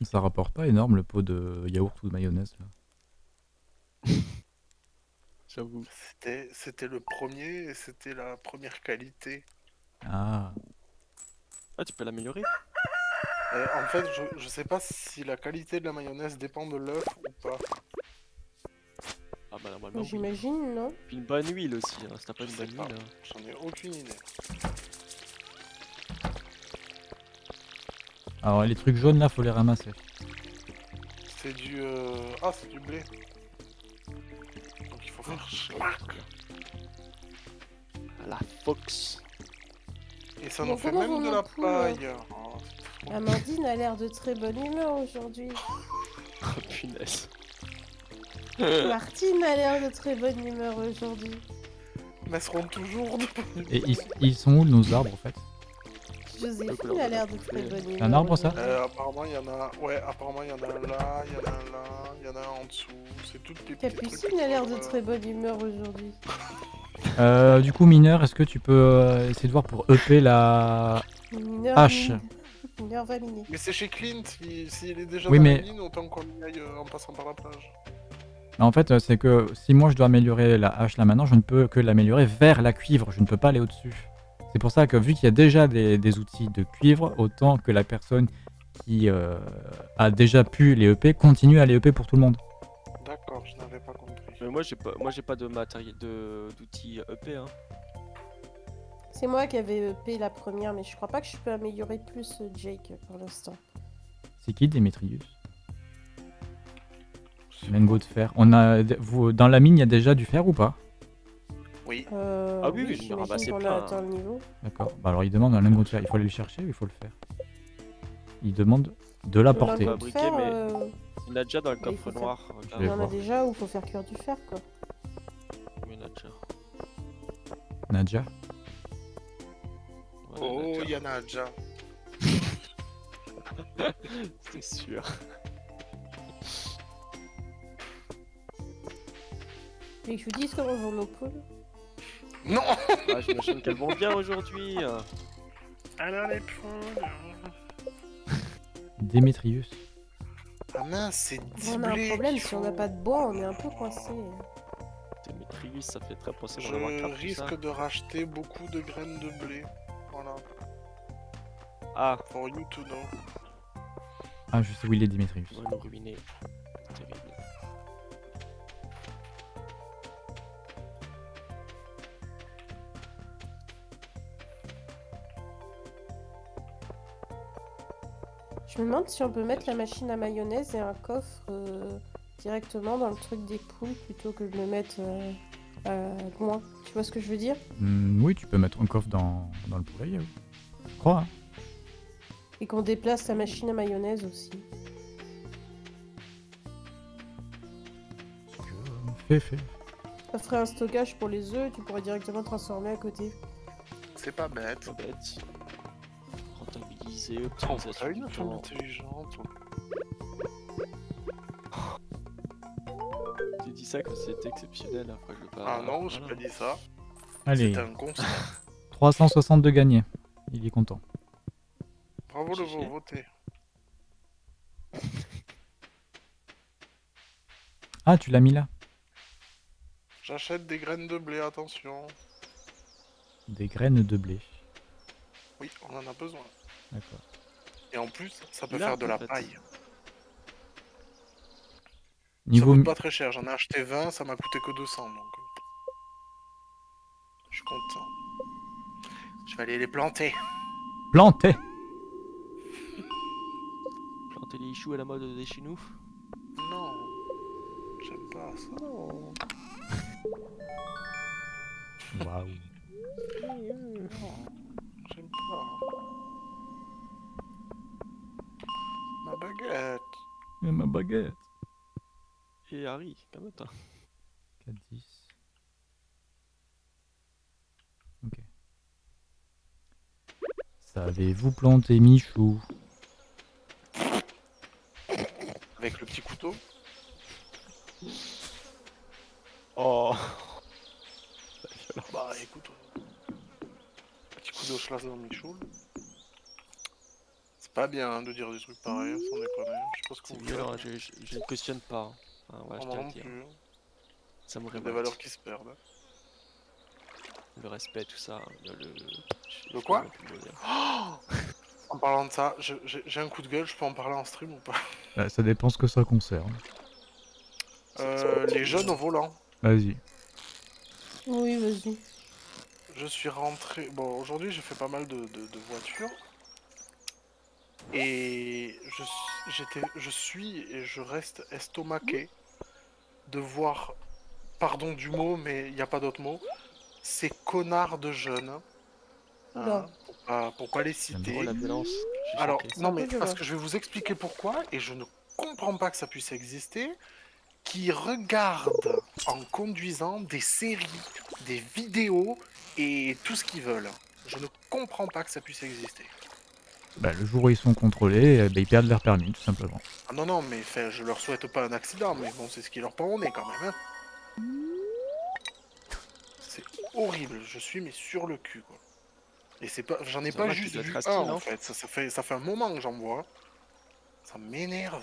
Ça rapporte pas énorme le pot de yaourt ou de mayonnaise là. J'avoue. C'était le premier et c'était la première qualité. Ah, Ah, tu peux l'améliorer? En fait, je sais pas si la qualité de la mayonnaise dépend de l'œuf ou pas. Ah bah normalement oui. J'imagine, non? Puis une bonne huile aussi, hein. Si t'as pas Je une sais bonne pas. huile. J'en ai aucune idée. alors les trucs jaunes là, faut les ramasser. C'est du... Ah, c'est du blé. Donc il faut faire schmack. La Fox. Et ça Bon, nous fait comment même vont de nos la poules paille. Oh, c'est trop. Amandine a l'air de très bonne humeur aujourd'hui. Oh punaise. Martine a l'air de très bonne humeur aujourd'hui. Mais elles seront toujours de... Et ils sont où nos arbres en fait? Joséphine a l'air de très bonne humeur. un arbre, ça aujourd'hui. Apparemment, il y en a... Ouais, apparemment, il y en a un là, il y en a un là, il y en a un en dessous. C'est toutes les petits trucs. Capucine a l'air de très bonne humeur aujourd'hui. Du coup, mineur, est-ce que tu peux essayer de voir pour EP la Mineur, hache? Mineur va miner. Mais c'est chez Clint, s'il est déjà Oui, dans mais- la mine, autant qu'on y aille en passant par la plage. En fait, c'est que si moi je dois améliorer la hache là maintenant, je ne peux que l'améliorer vers la cuivre, je ne peux pas aller au-dessus. C'est pour ça que vu qu'il y a déjà des outils de cuivre, autant que la personne qui a déjà pu les EP continue à les EP pour tout le monde. D'accord, je n'avais pas compris. Mais moi j'ai pas de matériel d'outils EP hein. C'est moi qui avais EP la première, mais je crois pas que je peux améliorer plus Jake pour l'instant. C'est qui Démétrius? Lingot de fer. On a, dans la mine, il y a déjà du fer ou pas? Oui. Ah oui, oui, j'en ai j'imagine ramassé qu'on plein, a hein. atteint le niveau. D'accord. Bah alors il demande un lingot de fer. Il faut aller le chercher ou il faut le faire? Il demande de l'apporter. Lingot de Fabriqué, fer, mais- Il y en a déjà dans le mais il coffre faut noir. Je Il vais y en a voir. déjà où il faut faire cuire du fer, quoi. Il y en a déjà. Nadja. Ouais, Oh, il il y en a déjà. C'est sûr. Et que je vous dise comment vont nos poules. Non. Ah, j'imagine qu'elles vont bien aujourd'hui. Alors les poules. Démétrius. Ah mince, c'est 10 On a un blés problème, qu'il si on faut. n'a pas de bois, on est un peu coincé. Démétrius, ça fait très penser dans la Warcraft, tout ça. risque de racheter beaucoup de graines de blé. Voilà. Ah, For you to know. Ah, je sais où il est, Démétrius. on va nous ruiner. Terrible. Je me demande si on peut mettre la machine à mayonnaise et un coffre directement dans le truc des poules plutôt que de le mettre loin. Tu vois ce que je veux dire? Oui, tu peux mettre un coffre dans le poulailler. Oui. Je crois. Hein. Et qu'on déplace la machine à mayonnaise aussi. Fais. Ça ferait un stockage pour les œufs, tu pourrais directement transformer à côté. C'est pas bête. Pas bête. Rentabiliser, Oh, optimisation t'as du une femme temps. intelligente. Tu dis ça comme si c'était exceptionnel, après je veux pas... Ah non, j'ai Voilà. pas dit ça. Allez, C'est un constat. 362 gagnés. Il est content. Bravo le Chiché. voté. Ah, tu l'as mis là. J'achète des graines de blé, attention. Des graines de blé. Oui, on en a besoin. D'accord. Et en plus, ça peut Il a, faire de la en fait. paille. Niveau Ça coûte pas très cher, j'en ai acheté 20, ça m'a coûté que 200 donc. Je suis content. Je vais aller les planter. planté. Planter les choux à la mode des chez nous. Non, j'aime pas ça. Non. Waouh. Non, j'aime pas. Ma baguette. Et ma baguette. Et Harry, calme-toi. 4, 10. Ok. Savez-vous planter Michou? Avec le petit couteau. Oh. Bah écoute. Petit coup de schlass dans Michoul. C'est pas bien hein, de dire des trucs pareils, sans déconner. Je sais pas ce que C'est vous violent, faites. je ne cautionne pas. Enfin, voilà, je Moi tiens à non le dire. plus. Ça me Il y a des valeurs révolte. qui se perdent. Le respect, tout ça. Le je sais quoi? même plus le dire. Oh, en parlant de ça, j'ai un coup de gueule, je peux en parler en stream ou pas? Bah, ça dépend ce que ça concerne. Les jeunes au volant. Vas-y. Oui, vas-y. Je suis rentré. Bon, aujourd'hui j'ai fait pas mal de voitures. Et je suis et je reste estomaqué de voir, pardon du mot, mais il n'y a pas d'autre mot, ces connards de jeunes, Oula, hein, pour pas les J'aime Oh, citer. la violence. J'ai Alors, choqué. c'est non un peu mais parce violent. que je vais vous expliquer pourquoi, et je ne comprends pas que ça puisse exister, qui regardent en conduisant des séries, des vidéos et tout ce qu'ils veulent. Je ne comprends pas que ça puisse exister. Bah, le jour où ils sont contrôlés, bah, ils perdent leur permis, tout simplement. Ah non, non, mais enfin, je leur souhaite pas un accident, mais bon, c'est ce qui leur pend au nez quand même. Hein. C'est horrible, je suis mais sur le cul quoi. Et c'est pas, j'en ai C'est pas normal, tu juste dois être vu un hostile, en non? fait, ça fait un moment que j'en vois. Ça m'énerve.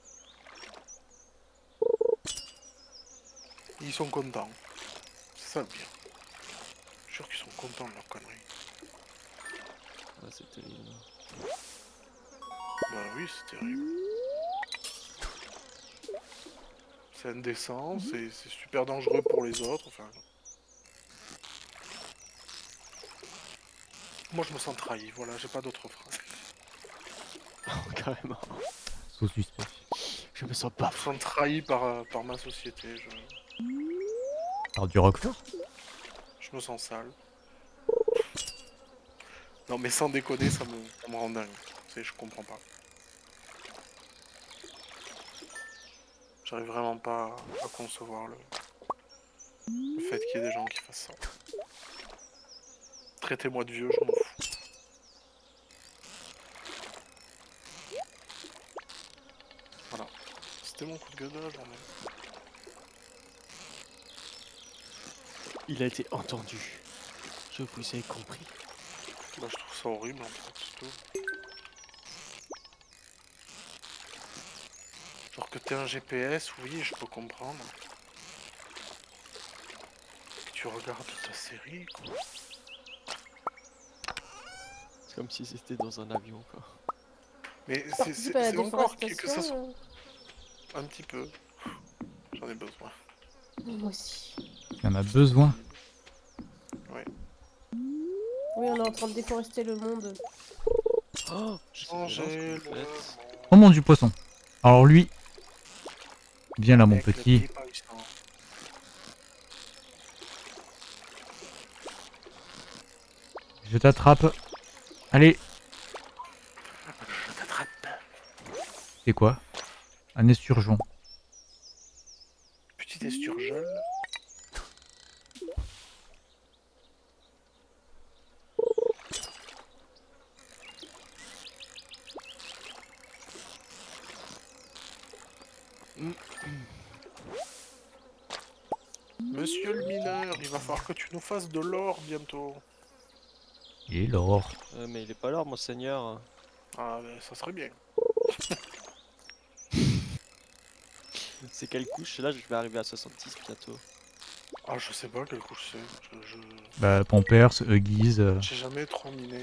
Ils sont contents. C'est ça le pire. Je suis sûr qu'ils sont contents de leur connerie. Ah, c'est terrible. Bah oui, c'est terrible. C'est indécent, c'est super dangereux pour les autres, enfin. Moi je me sens trahi, voilà, j'ai pas d'autre phrase. Carrément. Sous suspect. Je me sens Je me bafoué. sens trahi par ma société, Par du roquefort. je me sens sale. Non mais sans déconner, ça me rend dingue. Je comprends pas. J'arrive vraiment pas à concevoir le fait qu'il y ait des gens qui fassent ça. Traitez-moi de vieux, je m'en fous. Voilà. C'était mon coup de gueule de la journée. Il a été entendu. Je vous ai compris. Bah, je trouve ça horrible en fait, c'est tout. Genre que t'aies un GPS, oui, je peux comprendre. Que tu regardes ta série, quoi. C'est comme si c'était dans un avion, quoi. Mais Participe à la c'est encore que ça soit déforestation. un petit peu. J'en ai besoin. Moi aussi. Il y en a besoin. Ouais. Oui, on est en train de déforester le monde. Oh, je sais violence Changer que vous le faites. Oh mon dieu, poisson. Alors lui, viens là mon avec le petit. pied parisien. Je t'attrape. Allez, Je t'attrape. c'est quoi? Un esturgeon. Petit esturgeon. Monsieur le mineur, il va falloir que tu nous fasses de l'or bientôt. Et l'or. Mais il est pas là, monseigneur. Ah, ben, ça serait bien. C'est quelle couche? Là, je vais arriver à 66 bientôt. Ah, je sais pas quelle couche c'est. Bah, Pampers, Huggies. J'ai jamais trop miné.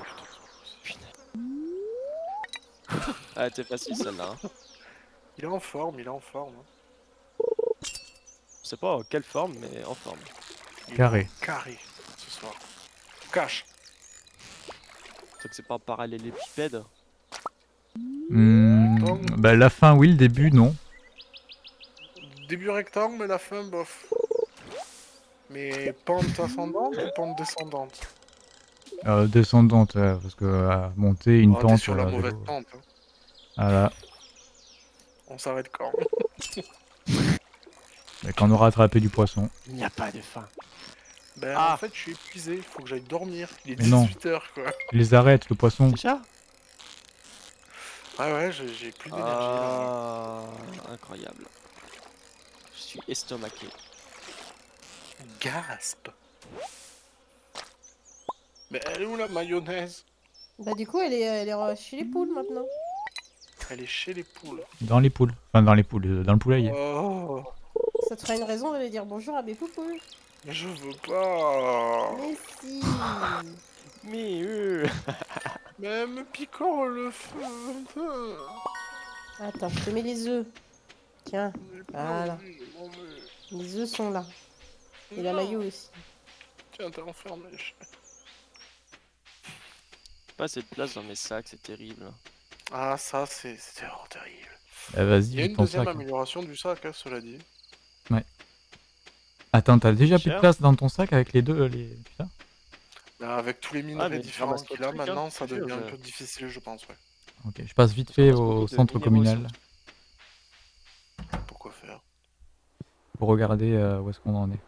Ah, t'es facile celle-là. Hein. Il est en forme, il est en forme. Je sais pas en quelle forme, mais en forme. Il Carré. est en carré ce soir. Cache. Donc c'est pas un parallélépipède. Bah, la fin, oui, le début, non. Début rectangle, mais la fin, bof. Mais pente ascendante ou pente descendante? Descendante, parce que monter une Oh, t'es pente. sur la à mauvaise vélo. pente. Hein. Voilà. On s'arrête quand? Bah, quand on aura attrapé du poisson. Il n'y a pas de fin. Ben Ah. en fait, je suis épuisé, faut que j'aille dormir. Il est Mais non. 18h quoi. Tu les arrêtes, le poisson. Déjà? Ouais, ouais, j'ai plus d'énergie là. Ah, incroyable. Je suis estomaqué. Gasp. Mais elle est où la mayonnaise? Bah du coup, elle est chez les poules maintenant. Elle est chez les poules. Dans les poules. Enfin, dans les poules, dans le poulailler. Oh, Ça te fera une raison d'aller dire bonjour à mes poupoules. mais je veux pas. Mais si. Mais Même piquant le feu. Attends, je te mets les œufs. Tiens, J'ai Voilà. pas envie, j'ai pas envie. les œufs sont là. Et la Non. maillot aussi. Tiens, t'es enfermé. pas assez de place dans mes sacs, c'est terrible. Ah, ça, c'était vraiment terrible. Vas-y, Il y a vide une ton deuxième sac. Hein. amélioration du sac, hein, cela dit. Attends, t'as déjà plus de Cher. place dans ton sac avec les deux les... Putain. Bah, avec tous les minerais mais différents ramasse pas qu'il a, de trucs, maintenant, hein, ça je te jure, devient un je- peu difficile, je pense, ouais. Ok, je passe vite Ça fait ramasse beaucoup au de centre minéraux, communal Pourquoi faire? pour regarder où est-ce qu'on en est.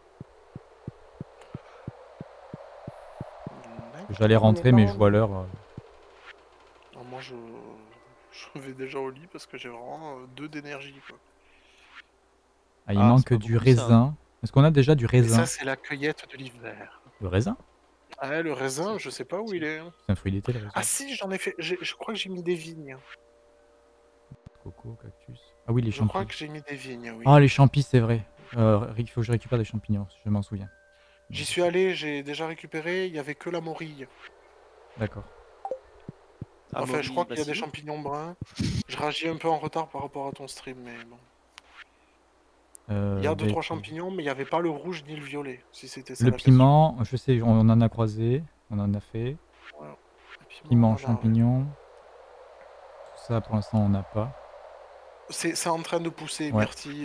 J'allais On est rentrer, pas mais je rendu. vois l'heure. Non, moi, je vais déjà au lit parce que j'ai vraiment 2 d'énergie, quoi. Ah, il Ah, manque c'est pas du beaucoup, ça. raisin. Est-ce qu'on a déjà du Et raisin? ça, c'est la cueillette de l'hiver. Le raisin? Ah, le raisin, je sais pas où il est. C'est un fruit d'été, le raisin. Ah si, j'en ai fait. Je crois que j'ai mis des vignes. Coco, cactus. Ah oui, les Je crois champignons. que j'ai mis des vignes, oui. Ah, les champis, c'est vrai. Il faut que je récupère des champignons, je m'en souviens. J'y suis allé, j'ai déjà récupéré, il y avait que la morille. D'accord. Enfin, je crois Amaury, qu'il y a des vas-y. champignons bruns. Je réagis un peu en retard par rapport à ton stream, mais bon. Il y a 2-3 champignons, mais il n'y avait pas le rouge ni le violet, si c'était ça Le la question. piment, je sais, on en a croisé, on en a fait. Voilà. Le Piment, on en a, ouais. champignons. Tout ça, pour l'instant, on n'a pas. C'est en train de pousser, Ouais. myrtille,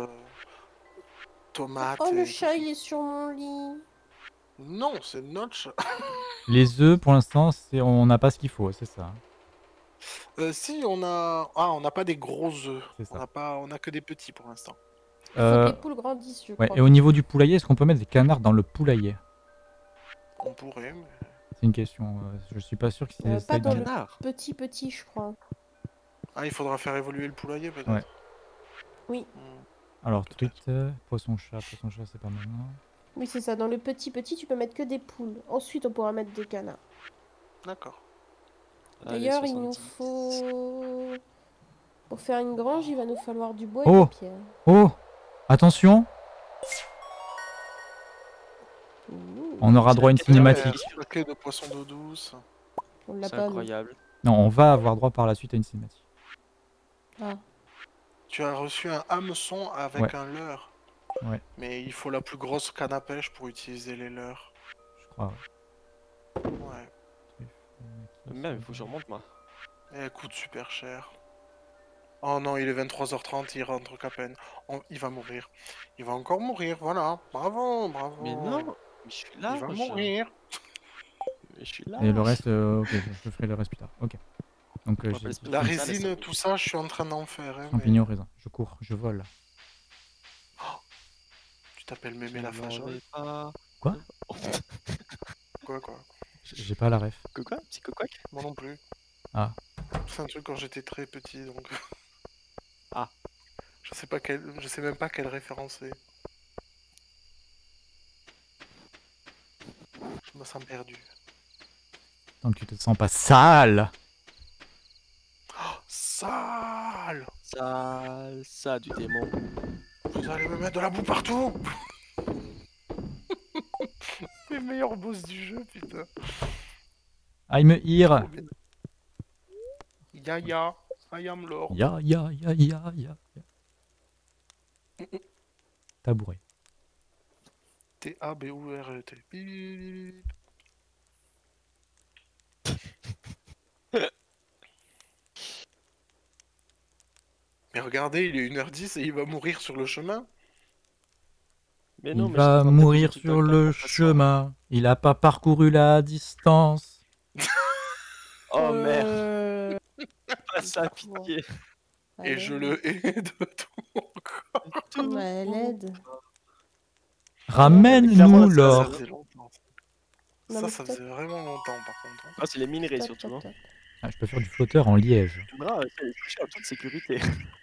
tomate. Oh, et le tout chat, ça. il est sur mon lit. Non, c'est notre chat. Les œufs, pour l'instant, on n'a pas ce qu'il faut, c'est ça. Si, on a. Ah, on n'a pas des gros œufs. C'est ça. On a que des petits pour l'instant. Il faut que les poules grandissent, je Ouais, crois. et au niveau du poulailler, est-ce qu'on peut mettre des canards dans le poulailler? On pourrait, mais. C'est une question. Je suis pas sûr que c'est Pas dans le Canard. petit, je crois. Ah, il faudra faire évoluer le poulailler peut-être. Ouais. Oui. Alors, Peut-être. truite, poisson-chat, c'est pas maintenant. Oui, c'est ça. Dans le petit, tu peux mettre que des poules. Ensuite, on pourra mettre des canards. D'accord. Allez, D'ailleurs, il nous 70. faut... Pour faire une grange, il va nous falloir du bois et Oh des pierres. Oh! Attention! Ouh, On aura droit à une C'est la cinématique. Un paquet de poissons d'eau douce. on l'a C'est pas, nous. incroyable. Non, on va avoir droit par la suite à une cinématique. Ah. Tu as reçu un hameçon avec Ouais. un leurre. Ouais. Mais il faut la plus grosse canne à pêche pour utiliser les leurres. Je crois. Ouais. Même, il faut que je remonte, moi. Et elle coûte super cher. Oh non, il est 23h30, il rentre qu'à peine. Il va mourir. Il va encore mourir, voilà. Bravo, bravo. Mais non, mais je suis là. Il va mourir. Mais je suis là. Et le reste, ok, je ferai le reste plus tard. Ok. Donc, On va j'ai pas se La Comme ça, résine, laisse- tout ça, je suis en train d'en faire. Hein, champignons, raisin. Je cours, je vole. Tu t'appelles Mémé Je la n'en fajole. ai pas. Quoi Quoi J'ai pas la ref. Quoi? Petit coquac? Moi non plus. Ah. C'est un truc quand j'étais très petit, donc... Ah. Je sais même pas quelle référence c'est. Je me sens perdu. Donc, tu te sens pas sale! Sale! Ça du démon. Vous allez me mettre de la boue partout! Les meilleurs boss du jeu, putain. I'm here! Yaya, I am Lord. Ya. Tabouret. T-A-B-O-U-R-E-T. Bip. Mais regardez, il est 1h10 et il va mourir sur le chemin. Mais non, Il mais va j'étais en train de mourir taper sur tout le tac, tac, chemin. Il a pas parcouru la distance. Oh merde, pas ça, pitié. Et je le hais de tout mon corps. Ouais, l'aide. Ramène-nous Ça l'or. faisait longtemps. Non, Ça mais faisait vraiment longtemps par contre. Ah, c'est les minerais Top, surtout. top, Hein. top. Ah, je peux faire du flotteur en liège. Tu me diras, c'est en toute sécurité.